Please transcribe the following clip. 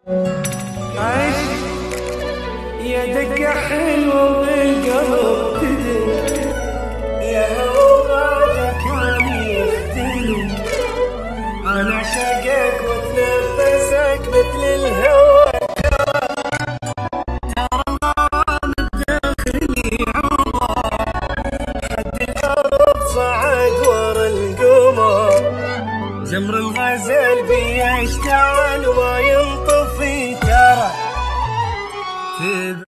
عشق يا دقة حلوة بالقلب تدري، يا هوا كان يختلي، أنا أعشقك وأتنفسك مثل الهوى. ترى الغرام الداخلي عمر حد الأرض صعد ورا القمر، جمر الغزال بيشتعل وينطفي ترى.